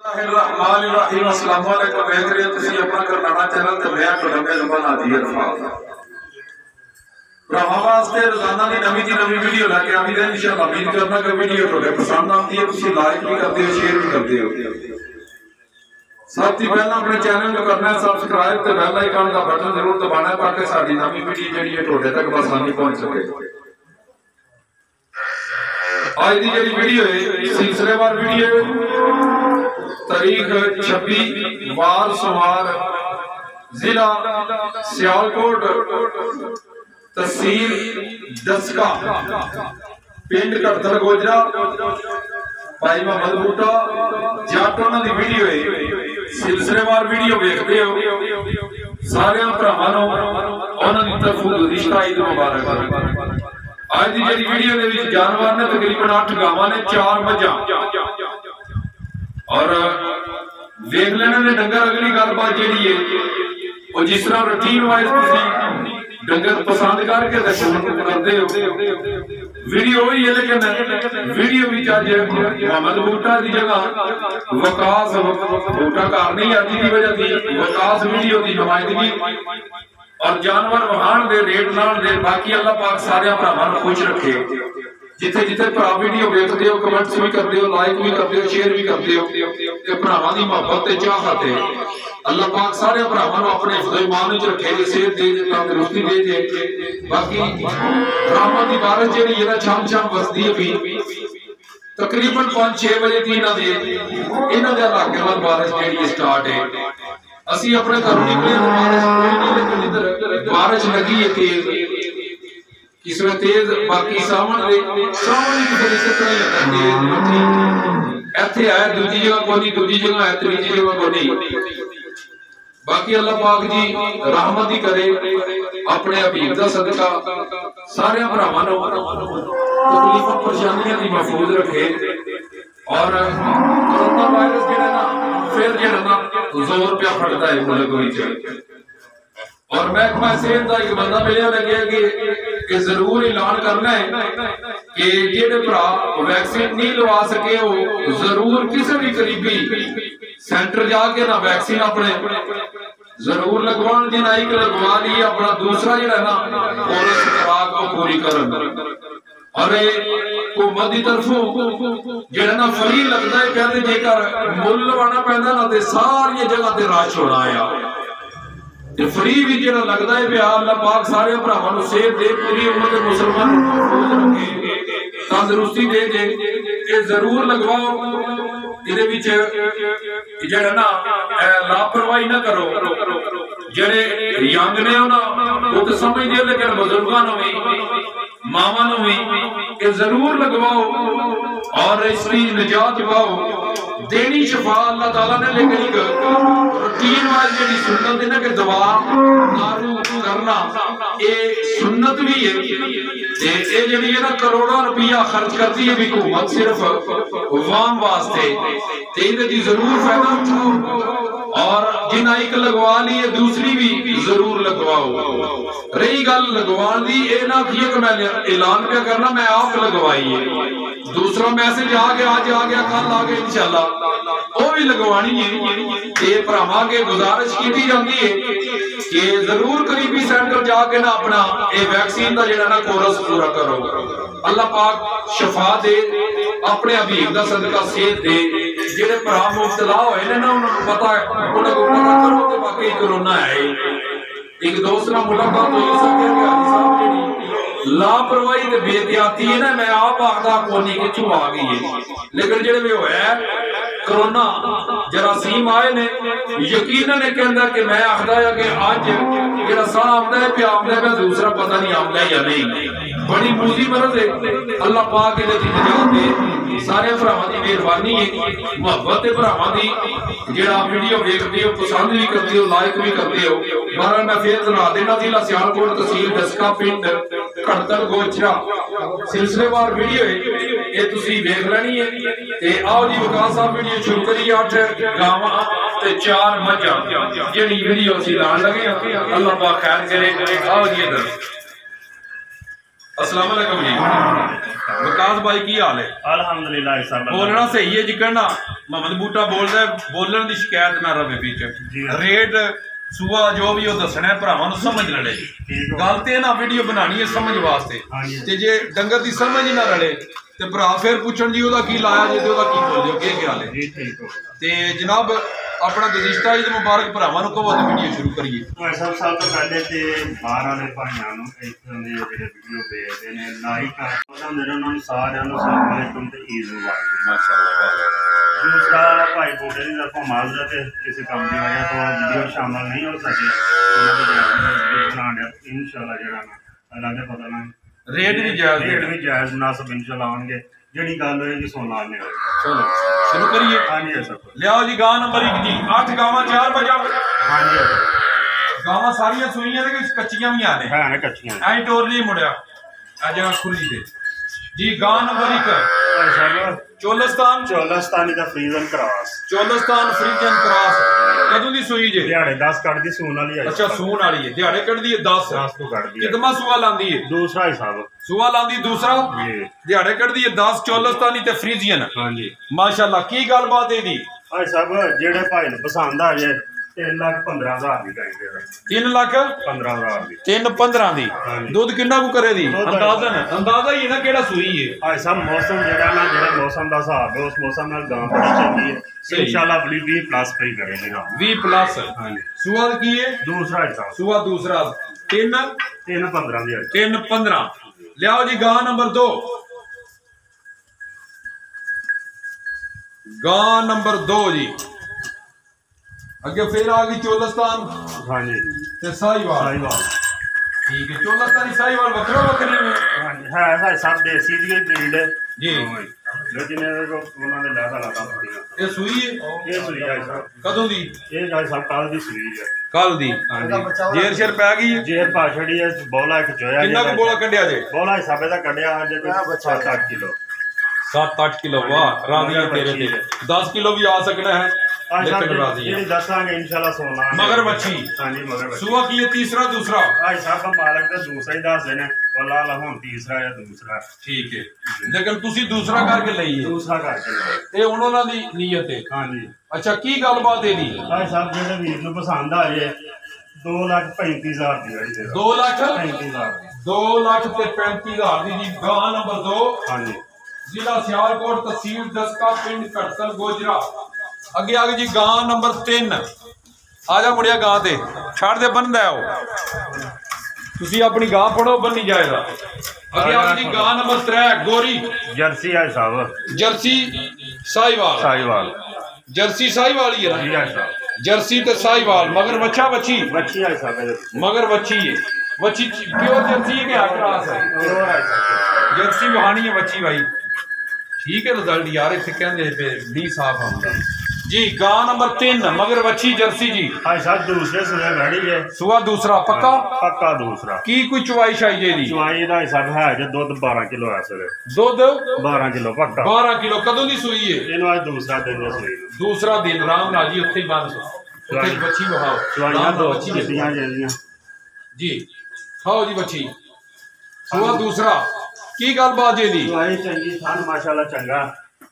अस्सलाम वालेकुम देख रहे हो तुसी अपना करनाना चैनल ते मैं ਤੁਹਾਡਾ मेहमान आदि अरफात भरावां वास्ते रोजाना दी नवी वीडियो लेके आवी दे इंशाअल्लाह उम्मीद करना कि वीडियो ਤੁਹਾਡੇ पसंद आती है तुसी लाइक भी करते हो शेयर भी करते हो सब तो पहला अपने चैनल को करना है सब्सक्राइब ते बेल आइकन का बटन जरूर दबाना है ताकि साडी नवी वीडियो जेहड़ी है ਤੁਹਾਡੇ तक आसानी पहुंच सके। आज की जी वीडियो है सिलसिलेवार वीडियो तारीख 26 वार सोमवार जिला सियालकोट तहसील दसका पिंड कटधर गोजरा भाई मोहम्मद बूटा जट उन्होंने वीडियो है सिलसिलेवार वीडियो देखते हो सारे भरावां उन्होंने तरफों रिश्ता ईद मुबारक। आज की जी वीडियो जानवर ने तकरीबन 8 गावां ने 4 मझां और देख लेने ने डंगर। अगली गलबात जी है जिस तरह रूटीन वाइज डंगर पसंद करके करते हो वीडियो ही है लेकिन वीडियो भी अज मोहम्मद बूटा की जगह वकास बूटा घर नहीं आती की वजह थी वकास वीडियो की नुमाइंदगी और जानवर वहान दे रेट नाल दे बाकी अल्लाह पाक सारे भरावां नूं खुश रखे। जिथे जिथे भरा वीडियो देखते हो कमेंट्स भी करते हो लाइक भी करते हो शेयर भी करते हो भरावां दी मोहब्बत ते चाहत है अल्लाह पाक सारे भरावां नूं अपने हिफ्ज़ ईमान विच रखे सेहत दे तंदुरुस्ती दे। बाकी भरावां दी बारिश जिहड़ी है ना शाम वसदी है भी तकरीबन 5-6 बजे की इन्हां दे इलाके वाल बारिश जिहड़ी स्टार्ट है। असी अपने घरों निकले बारिश कोई नहीं लेकिन इधर बारिश लगी है तेज किसमें तेज बाकी सावन इसी तरह इत्थे है दूजी जगह को नहीं दूजी जगह है तीजी जगह को नहीं। बाकी अल्लाह पाक जी रहमत ही करे अपने हबीब दा सदका सारे भरावां नूं तकलीफां परेशानियां दी महफूज रखे और कोरोना वायरस जेड़ा ना फिर जेड़ा ना जोर पे फड़दा है मुल्क विच और महकमा सेहत का एक बंदा मिले लगे कि जरूर ऐलान करना है कि जेडे भरा वैक्सीन नहीं लवा सके वो जरूर किसी भी करीबी सेंटर जाके ना वैक्सीन अपने जरूर लगवान जिन्हें एक लगवा ली अपना दूसरा जो ना और खुराक को पूरी करन और हुकूमत की तरफों जो ना फ्री लगता है कहते जेकर मुल लवाना पैंदा ना ते सारी जगह ते रश होना है फ्री भी जो लगता है प्यार अल्लाह पाक सारे भरावां नूं सेहत दे पूरी उम्मत मुसलमान तंदुरुस्ती दे ये जरूर लगवाओ। इहदे विच जेड़ा ना लापरवाही ना करो जेड़े यंग ने वो तो समझदे लेकिन बुजुर्गां नूं भी मावां नूं भी जरूर लगवाओ और इसकी निजात पाओ देनी शफा अल्लाह ताला ने लेकिन एक रूटीन वाइज जेडी सुन्नत है ना कि दवा दारू करना ये सुन्नत भी है ते ये जेडी है ना करोड़ों रुपया खर्च करती है भी हुकूमत सिर्फ अवाम वास्ते ते इहदे दी जरूर फायदा उठाओ और जिन्हें एक लगवा ली है दूसरी भी जरूर लगवाओ। रही गल लगवान दी ये ना कि मैं ऐलान क्या करना मैं आप लगवाई है दूसरा मैसेज आ गया आज आ गया कल आ गया इंशाअल्लाह वो भी लगवानी है। ये भरावां के गुजारिश की जाती है कि जरूर करीबी सेंटर जाके ना अपना ये वैक्सीन का जेड़ा ना कोर्स पूरा करो। अल्लाह पाक शफा दे अपने हबीब दा सदका सेहत दे जेड़े भरा मुब्तला होए ने ना उन्होंने पता है उन्हें को पता करो कि वाकई कोरोना है। एक दोस्त ना मुलाकात हुई सके कि हाजी साहब जेडी लापरवाही ते बेहतियाती है ना मैं आप आखदा कोनी किथों आ गई है लेकिन जेड़े भी होया कोरोना जरासीम आए ने यकीनन ये कहंदा कि मैं आखदा है कि आज जेड़ा साह आंदा है पे आंदा है दूसरा पता नहीं आंदा या नहीं बड़ी मूजी मरज है। अल्लाह पाक इहदे दी निजात दे सारे भरावां दी मेहरबानी है मोहब्बत है भरावां दी जेड़ा वीडियो देखदे हो पसंद भी करदे हो लाइक भी करदे हो। बहरहाल मैं फिर सुना देना जिला सियालकोट तहसील दसका पिंड कटधर गोजरा सिलसिलेवार वीडियो है ये तुसी देख लेनी है ते आओ जी वकास साहब वीडियो शुरू करिए 8 गावां ते 4 मझां जेडी वीडियो असीं लाण लगे अल्लाह पाक खैर करे। आओ जी इधर अस्सलाम वालेकुम जी। विकास भाई की हाल है? अल्हम्दुलिल्लाह साहब बोलना सही है जिक्र ना मोहम्मद बूटा बोलदा बोलन की शिकायत ना रवे बीच रेट सुबह जो भी दसना है भरावां समझ लड़े गल तो ना वीडियो बनानी है समझ वास्ते ते जे डंगर की समझ ही ना रले ते भरा फिर पूछण जी ओदा की लाया जे ते ओदा की बोल दियो की हाल है ते जनाब अपना गुज़िश्ता ईद मुबारक भरावां नूं कहो ते वीडियो शुरू करिए। सब तो पहले तो बाहर वाले भाइयों इतों के जो वीडियो भेजते हैं लाइक उन्होंने सारे अस्सलाम वालेकुम ते ईद मुबारक माशाअल्लाह। दूसरा भाई बूटे की तरफों माजरत है किसी काम की वजह तो वीडियो शामिल नहीं हो सके इंशाअल्लाह जरा अल्लाह के फजल नाल रेट भी जायज़ मुनासिब इंशाअल्लाह आएंगे ਜਿਹੜੀ ਗੱਲ ਹੋਏਗੀ ਸੁਣ ਲਾਂਗੇ। चलो शुरू करिए। हाँ जी सर लियाओ जी गां नंबर 1 जी 8 गावां 4 बजा। हाँ जी गावां सारियां सुईयां ने कि कच्चियां भी आने हैं कच्चियां ऐ टोरली मुड़िया आ जगह खुली दे जी। गां नंबर 1 चोलस्तानी का फ्रीजन क्रॉस चोलस्तान फ्रीजन क्रॉस कदों दी सूई जे दिहाड़े 10 कट दी सून वाली है। अच्छा सून वाली है दिहाड़े कट दी है 10 तो कट दी कितना सुआ लांदी है? दूसरा हिसाब सुआ लांदी दूसरा दिहाड़े कट दी है 10 चोलस्तानी ते फ्रीजियन। हां जी माशाल्लाह की गलबात है दी भाई साहब जेड़े भाई नूं पसंद आ जाए 3,15,000 दी करेंगे 3,15,000 दी 3,15 दी दूध कितना को करे दी अंदाजा ही है ना केड़ा सूई है भाई साहब मौसम जेड़ा ना जेड़ा मौसम दा हिसाब है उस मौसम नाल गां बड़ी चंगी है इंशाल्लाह अगली 20 प्लस पे करेंगे ना 20 प्लस। हां जी सुआ की है दूसरा हिसाब सुआ दूसरा 3,15 दी 3,15 लियाओ जी। गां नंबर 2 गां नंबर 2 जी अगे फिर आ गई चोलस्तान। हाँ जी ते साहिवाल ठीक है चोलस्तानी साहिवाल वखरा वखरी है भाई सब देसी दी ब्रीड है जी लेकिन को उन्होंने लादा लादा पड़ीगा ये सूई है ये सूई है साहब कदों दी ये भाई साहब कल दी सूई है कल दी। हां जी जेर शेर पै गई है जेर पा छड़ी है बोला एक जोया कितना को बोला कड्या जे बोला हिसाब दा कड्या जे 7-8 किलो 7-8 किलो वाह राजी तेरे ते 10 किलो भी आ सकता है लेकिन राजी है दसांगे इंशाल्लाह सोना मगर मच्छी। हां जी मगर सुआ की है तीसरा दूसरा भाई साहब का मालक तो दूसरा ही दस देने वल्लाह ला हुन तीसरा या दूसरा ठीक है लेकिन तुसी दूसरा करके लईए दूसरा करके ये उन्होंने दी नीयत है। हां जी अच्छा की गलबात है दी भाई साहब जेड़े वीर नु पसंद आ जाए 2,35,000 दी गाड़ी दे 2,35,000 2,35,000 दी जी। गां नंबर 2 हां जी जिला सियालकोट तहसील दसका पिंड कटसल गोजरा अगे आ गई जी। गां नंबर 3 आजा मुड़िया गां ते छड़ दे बनदा है ओ तुसी अपनी गां पढ़ो बन्नी जाएगा। अगे आ गई जी गां नंबर 3 गोरी जर्सी है साहब जर्सी साहिवाल जर्सी साहिवाल ही है ना जर्सी ते साहिवाल मगर बच्चा बच्ची है साहब मगर बच्ची है बच्ची प्योर जर्सी है क्या क्रॉस है जर्सी वहानी है बच्ची भाई ठीक है रिजल्ट यार इतने कहते पे डी साफ आंदा जी। गां नंबर 3 मगर बच्ची जर्सी जी। हां साहब दूसरे सुने गाड़ी है सुआ दूसरा पक्का दूसरा की कोई चुवाई शाई जे दी चुवाई दा हिसाब है जे दूध 12 किलो है सर दूध 12 किलो पक्का 12 किलो कदों दी सूई है इनो आज दूसरा दिन है सूई दूसरा दिन राम राजी उत्थे बंद उत्थे बच्ची बहाओ चुवाइयां दो बच्ची दियां जेलियां जी खाओ जी बच्ची सुआ दूसरा की गलबात जे दी चुवाई चंगी थान माशाल्लाह चंगा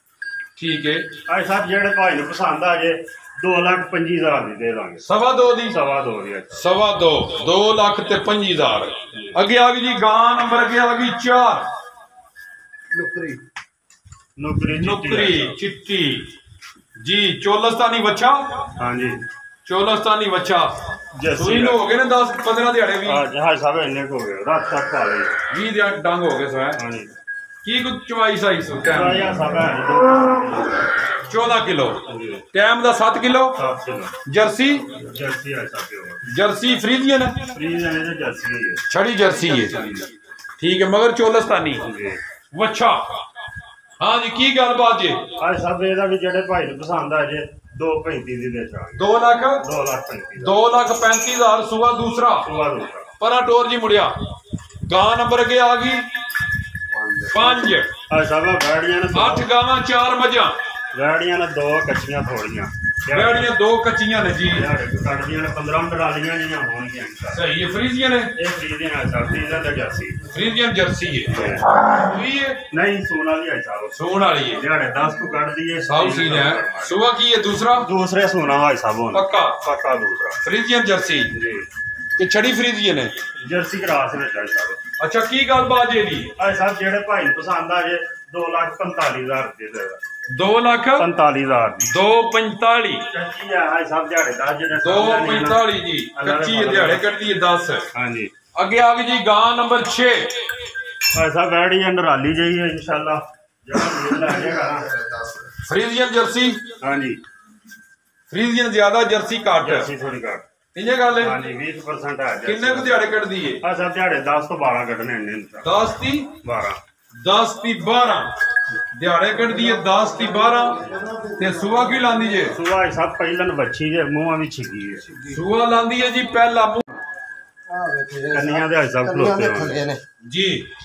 ठीक है। भाई साहब जेड़े भाई नूं पसंद आ जाए 2,25,000 दी दे दांगे 2.5 दी 2.5 दी 2,25,000 अगे आ गई जी। गां नंबर अगे आ गई 4 नुकरी चिट्टी जी चोलस्तानी बच्चा। हां जी चोलस्तानी बच्चा सुई हो गए ना 10-15 दिहाड़े भी हां साहब इन्ने को हो गए रात तक पा ले 20 डंग हो गए सो है। हां जी की कुछ चवाई साई सो टाइम 14 किलो टाइम दा 7 किलो जर्सी जर्सी फ्रीजियन छड़ी जर्सी है ठीक है मगर चोलस्तानी वच्छा। हाँ जी की गलबात जी आज सब एदा भी जेड़े भाई नूं पसंद आ जे 2,35,000 दी दे चांगे 2,35,000 सुआ दूसरा परा टोर जी मुड़िया। गां नंबर अगे आ गई 5 सब गाड़ियां 8 गावां 4 मझां गाड़ियां 2 कच्चियां थोड़ियां ਜਿਹੜੀਆਂ ਦੋ ਕੱਚੀਆਂ ਨੇ ਜੀ ਕੱਢਦੀਆਂ ਨੇ 15 ਮਿੰਟ ਵਾਲੀਆਂ ਜੀਆਂ ਹੋਣਗੀਆਂ ਸਹੀ ਹੈ ਫਰੀਜ਼ੀਆਂ ਨੇ ਇਹ ਫਰੀਜ਼ੀਆਂ ਹੈ ਸਾਹਿਬ ਫਰੀਜ਼ੀਆਂ ਦਾ ਜਰਸੀ ਫਰੀਜ਼ੀਅਨ ਜਰਸੀ ਹੈ ਸੂਈ ਹੈ ਨਹੀਂ ਸੂਣ ਵਾਲੀ ਹੈ ਸਾਹਿਬ ਸੂਣ ਵਾਲੀ ਹੈ ਦਿਹਾੜੇ 10 ਤੋਂ ਕੱਢਦੀ ਹੈ ਸਾਊ ਸੀ ਨੇ ਸੂਆ ਕੀ ਹੈ ਦੂਸਰੇ ਸੂਣਾ ਹੈ ਸਾਹਿਬ ਪੱਕਾ ਦੂਸਰਾ ਫਰੀਜ਼ੀਅਨ ਜਰਸੀ ਜੀ ਕਿ ਛੜੀ ਫਰੀਜ਼ੀਅਨ ਹੈ ਜਰਸੀ ਕਰਾਸ ਵਿੱਚ ਹੈ ਸਾਹਿਬ ਅੱਛਾ ਕੀ ਗੱਲਬਾਤ ਹੈ ਜੀ ਸਾਹਿਬ ਜਿਹੜੇ ਭਾਈ ਨੂੰ ਪਸੰਦ ਆ ਜੇ 2,45,000 ਰੁਪਏ ਦੇ 2,45,000 245 ਕੱਚੀ ਆ ਸਭ ਦਿਹਾੜੇ 10 ਜਿਹੜੇ 245 ਜੀ ਕੱਚੀ ਹੈ ਦਿਹਾੜੇ ਕੱਢਦੀ ਹੈ 10 ਹਾਂਜੀ ਅੱਗੇ ਆ ਗਈ ਜੀ ਗਾਂ ਨੰਬਰ 6 ਸਾਹਿਬ ਬੈੜੀ ਅੰਡਰਾਲੀ ਜਾਈ ਹੈ ਇਨਸ਼ਾਅੱਲਾ ਜਿਹੜਾ ਲੈ ਜਾਏਗਾ ਫਰੀਜ਼ੀਅਨ ਜਰਸੀ ਹਾਂਜੀ ਫਰੀਜ਼ੀਅਨ ਜ਼ਿਆਦਾ ਜਰਸੀ ਘੱਟ ਜਰਸੀ ਥੋੜੀ ਘੱਟ ਇੰਨੇ ਗੱਲ ਹੈ ਹਾਂਜੀ 20% ਹੈ ਕਿੰਨੇ ਕੁ ਦਿਹਾੜੇ ਕੱਢਦੀ ਹੈ ਸਾਹਿਬ ਦਿਹਾੜੇ 10 ਤੋਂ 12 ਕੱਢਣੇ ਨੇ 10 ਦੀ 12 10 ਦੀ 12 ਦਿਹਾੜੇ ਕੱਢਦੀ ਹੈ 10 ਦੀ 12 ਤੇ ਸੂਆ ਕੀ ਲਾਂਦੀ ਜੇ ਸੂਆ ਸਭ ਪਹਿਲਾਂ ਵੱਛੀ ਜੇ ਮੂੰਹਾਂ ਵਿੱਚ ਛਿੱਗੀ ਹੈ ਸੂਆ ਲਾਂਦੀ ਹੈ ਜੀ ਪਹਿਲਾ ਕੰਨੀਆਂ ਦੇ ਸਭ ਖਲੋਤੇ ਨੇ ਜੀ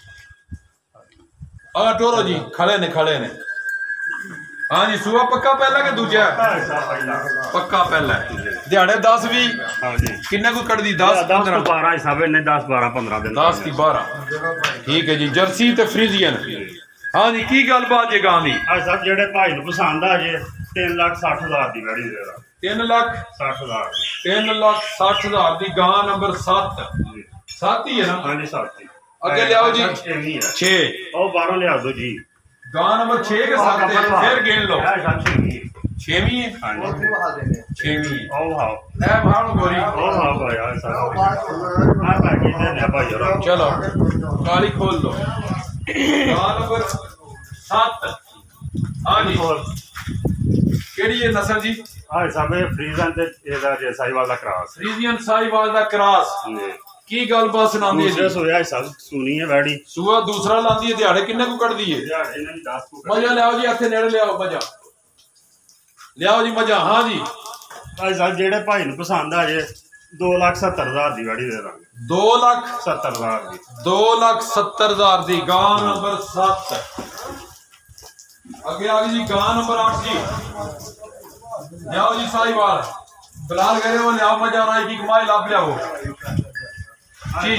ਆ ਟੋਰੋ ਜੀ ਖੜੇ ਨੇ हाँ जी सूआ पक्का पहला के दूजा पक्का पहला दिहाड़े 10 भी किन्ने को कट दी 10 12 हिसाब ने 10 12 15 दिन 10 की 12 ठीक है जी जर्सी ते फ्रीजियन हाँ जी की गलबात है गां दी सब जेड़े भाई नु पसंद आ जे 3,60,000 दी गाड़ी दे रहा 3,60,000 3,60,000 दी गां नंबर 7 7 ही है ना हां जी 7 आगे ले आओ जी 6 ओ बाहरों ले आ दो जी गां नंबर 6 के साथ फिर गिन लो 6वीं है हां जी 6वीं ओ हां ए भाड़ गोरी ओ हां भाई यार हां बाकी दे ने भाई यार चलो काली खोल लो गां नंबर 7 हां जी केड़ी है नस्ल जी हां सब फ्रीजन ते एदा जे साहिवाल दा क्रॉस फ्रीजियन साहिवाल दा क्रॉस की गलबात सुनांदी है सोया सब सुनी है बैड़ी सुआ दूसरा लांदी है दिहाड़े किन्ने को कट दी है दिहाड़े ने 10 को मजा ले आओ जी इथे नेड़े ले आओ मजा ले आओ जी मजा हां जी भाई साहब जेड़े भाई नु पसंद आ जे 2,70,000 दी बैड़ी दे दांगे 2,70,000 दी 2,70,000 दी गां नंबर 7 आगे आ गई जी गां नंबर 8 जी ले आओ जी साहिवाल बिलाल कह रहे हो ले आओ मजा राई की कमाई लाभ ले आओ जी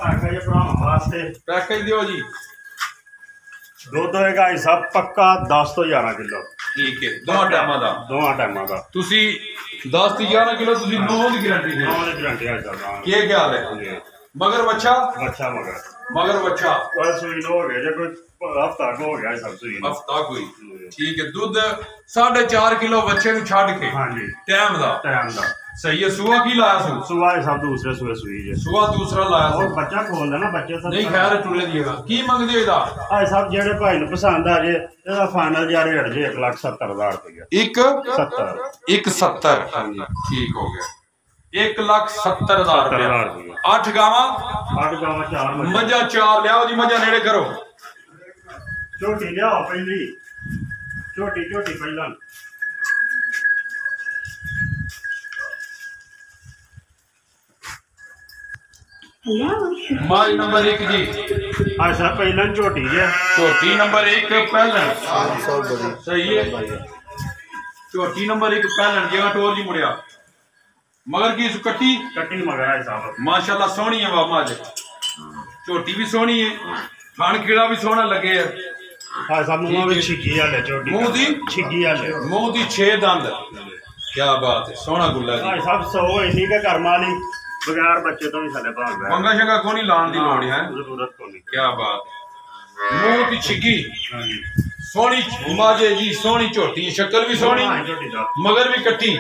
पैकेज दियो जी दुध होएगा सब पक्का 10 तो 11 किलो ठीक है दोवां टाइमां दा तुसी 10 तो 11 किलो तुसी 9 दी गारंटी दे 9 दी गारंटी है सर के ख्याल है मगर बच्चा मगर बच्चा और सुई लो हो गया जे कोई हफ्ता हो गया सब सुई हफ्ता कोई ठीक है दूध 4.5 किलो बच्चे नु छड़ के हां जी टाइम दा सही है सुआ की लाया सुआ सब दूसरे सुए सुई जे सुआ दूसरा लाया और बच्चा खोल देना बच्चे सब नहीं खैर टुले दिएगा की मंग दे इदा आ सब जेड़े भाई नु पसंद आ जे एदा फाइनल जा रेट जे 1,70,000 रुपया 1,70 हां जी ठीक हो गया 1,70,000 रुपया 8 गावां 4 मजा 4 ले आओ जी मजा नेड़े करो छोटी ले आओ पहली छोटी पहला माल नंबर 1 जी अच्छा पहला छोटी है छोटी नंबर 1 पहला सही है छोटी नंबर 1 पहला जगह टोर जी मुड़िया मगर की कट्टी मगर है साहब माशाल्लाह सोहनी है बाबा आज छोटी भी सोहनी है खान कीड़ा भी सोहना लगे है हां सब मुंह में छिगी वाले छोटी मुंह दी छिगी वाले मुंह दी 6 दंद क्या बात है सोहना गुल्ला जी सब सो इन्हीं का कर्म वाली बगैर बच्चे तो भी थले भाग गए मंगा शंगा कोनी लान दी लोड़ है जरूरत कोनी क्या बात है मुंह दी छिगी सोहनी माजे जी सोहनी झोटी शक्ल भी सोहनी मगर भी कट्टी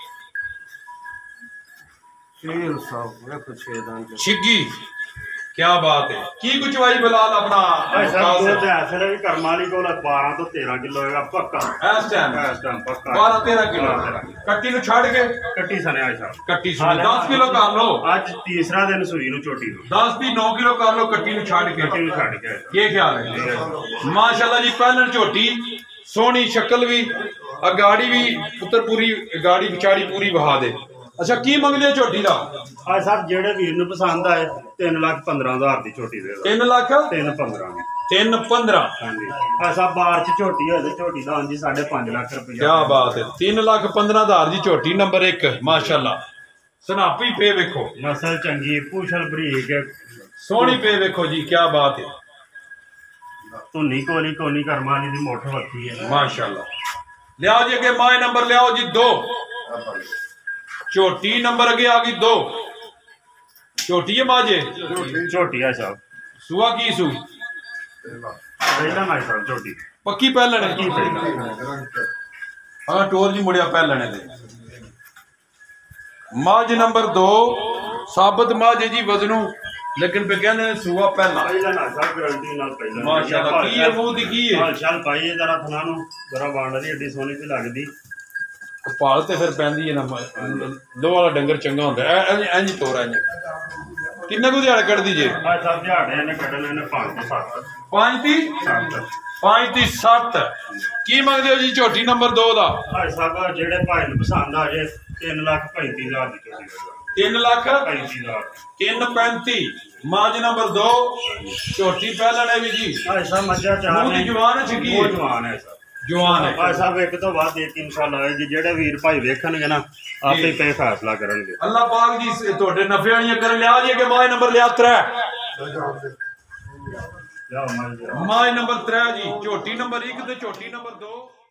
छिगी क्या बात है की कुछ भाई बिलाल अपना करमाली को 12 तो 13 किलो होगा पक्का इस टाइम पक्का 12 13 किलो कट्टी नु छड़ के कट्टी सने आज साहब कट्टी सने 10 किलो कर लो आज तीसरा दिन सुई नु छोटी नु 10 भी 9 किलो कर लो कट्टी नु छड़ के ये ख्याल है माशाल्लाह जी पहले झोटी सोहनी शक्ल भी अगाड़ी भी पुत्र पूरी गाड़ी पिछाड़ी पूरी बहा दे अच्छा की मंगदे झोटी दा आ साहब जेड़े वीर नु पसंद आए 3,15,000 दी झोटी दे 3 लाख 3,15 3-15 ਹਾਂਜੀ ਐਸਾ ਬਾਰ ਚ ਝੋਟੀ ਹੋਏ ਤੇ ਝੋਟੀ ਦਾ ਹਾਂਜੀ 5.5 ਲੱਖ ਰੁਪਏ। क्या बात है 3,15,000 ਦੀ ਝੋਟੀ ਨੰਬਰ 1 ਮਾਸ਼ਾਅੱਲਾ। ਸਨਾਪੀ ਪੇ ਵੇਖੋ ਨਸਲ ਚੰਗੀ ਪੂਛਲ ਬਰੀਕ ਸੋਹਣੀ ਪੇ ਵੇਖੋ ਜੀ ਕੀ ਬਾਤ ਹੈ ਧੁੰਨੀ ਕੋਨੀ ਕਰਮਾਂ ਵਾਲੀ ਦੀ ਮੋਟਰ ਵੱਖੀ ਹੈ ਮਾਸ਼ਾਅੱਲਾ। ਲਿਆਓ ਜੀ ਅੱਗੇ ਮਾਏ ਨੰਬਰ ਲਿਆਓ ਜੀ 2 ਝੋਟੀ ਨੰਬਰ ਅੱਗੇ ਆ ਗਈ 2 ਝੋਟੀ ਹੈ ਮਾਜੇ ਝੋਟੀ ਆ ਸਾਹਿਬ ਸੂਆ ਕੀ ਸੂ ਪਹਿਲਾਂ ਨਾ ਸਾਹਿਬ ਝੋਟੀ ਪੱਕੀ ਪਹਿਲਣੇ ਕੀ ਪਹਿਲਾਂ ਹਾਂ ਟੋਰ ਜੀ ਮੁੜਿਆ ਪਹਿਲਣੇ ਦੇ ਮਾਜ ਨੰਬਰ 2 ਸਾਬਤ ਮਾਜ ਜੀ ਵਜ਼ਨੂ लेकिन पे कहने सुबह पहला ना सब गारंटी नाल पहला माशाल्लाह की है मुंह दी की है माशाल्लाह भाई ये जरा थना नु जरा बांड दी एडी सोनी भी लगदी पाल ते फिर पैंदी है ना दो वाला डंगर चंगा होंदा है इंज तोरा इंज किन्ने को दिहाड़ कट दीजिए आ सब दिहाड़े ने कटने ने 5 ती 7 की मंगदे हो जी झोटी नंबर 2 दा भाई साहब जेड़े भाई नु पसंद आ जे 3,35,000 दी झोटी 3,35,000 3,35 माज नंबर 2 झोटी पहलने भी जी भाई साहब मज्जा चाह मुंह दी जवान है छकी बहुत जवान है सर जवान है भाई साहब एक तो बाद एक इंशाल्लाह आएगी जेड़े वीर भाई वेखणगे ना आपे पे फैसला करनगे अल्लाह पाक जी तोड़े नफे वालियां कर लिया जी के माए नंबर लिया 3 माए नंबर 3 जी झोटी नंबर 1 ते झोटी नंबर 2